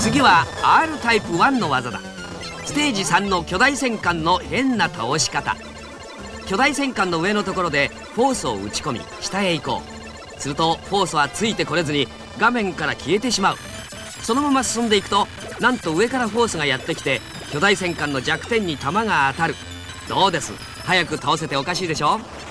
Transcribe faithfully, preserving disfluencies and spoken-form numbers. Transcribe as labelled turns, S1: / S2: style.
S1: 次は アール タイプワンの技だ。ステージさんの巨大戦艦の変な倒し方。巨大戦艦の上のところでフォースを打ち込み下へ行こう。するとフォースはついてこれずに画面から消えてしまう。そのまま進んでいくと、なんと上からフォースがやってきて巨大戦艦の弱点に弾が当たる。どうです、早く倒せておかしいでしょ。